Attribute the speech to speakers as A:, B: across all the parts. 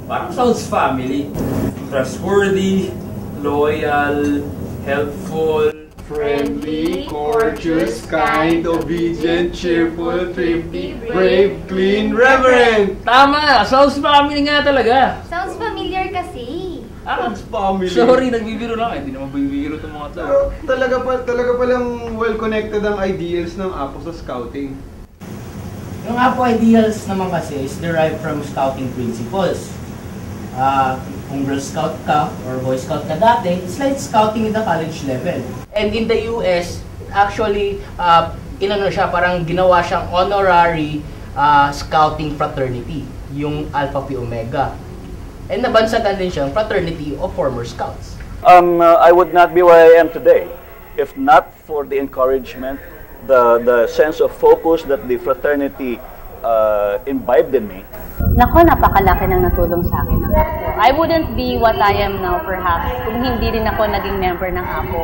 A: Parang sounds family. Trustworthy, loyal, helpful,
B: friendly, courteous, kind, obedient, cheerful, thrifty, brave, clean, reverent!
A: Tama! Sounds family nga talaga!
C: Sounds familiar kasi.
B: Sounds family.
A: Sorry, nagbibiro lang. Hindi naman bibiro itong mga to.
B: Pero talaga palang well-connected ang ideals ng Apo sa scouting.
D: Yung Apo ideals naman kasi is derived from scouting principles. Kung Girl Scout ka or Boy Scout ka dati, it's like scouting in the college level. And in the US, actually, parang ginawa siyang honorary scouting fraternity, yung Alpha Phi Omega. And nabansagan din siyang fraternity of former scouts.
E: I would not be where I am today if not for the encouragement, the sense of focus that the fraternity imbibed in me.
F: Nako, napakalaki ng natulong sa akin ng Apo. I wouldn't be what I am now perhaps kung hindi rin ako naging member ng Apo.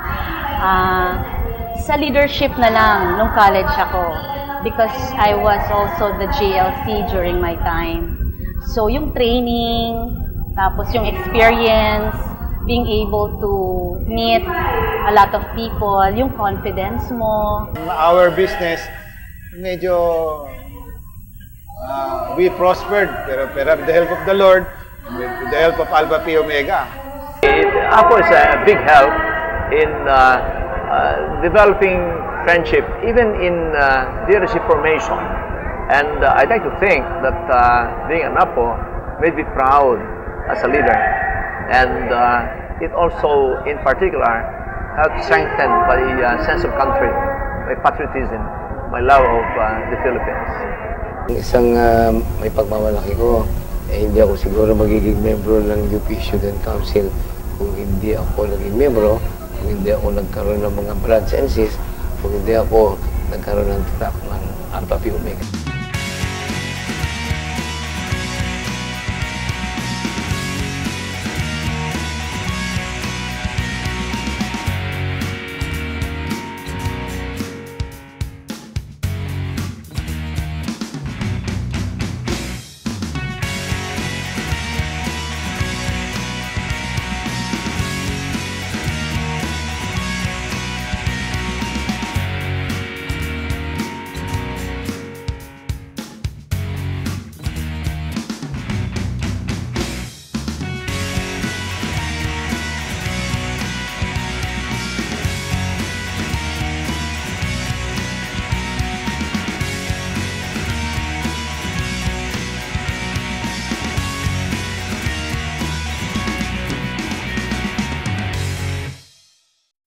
F: Sa leadership na lang nung college ako because I was also the JLC during my time. So yung training, tapos yung experience, being able to meet a lot of people, yung confidence mo.
G: Our business, medyo we prospered, pero with the help of the Lord, with the help of Alpha Phi Omega.
H: Apo is a big help in developing friendship, even in leadership formation. And I'd like to think that being an Apo made me proud as a leader. And it also, in particular, helped strengthen my sense of country, my patriotism, my love of the Philippines.
I: Isang may pagmamalaki ko, hindi ako siguro magiging membro ng UP Student Council kung hindi ako naging membro, kung hindi ako nagkaroon ng mga branch and sis, kung hindi ako nagkaroon ng track ng Alpha Phi Omega.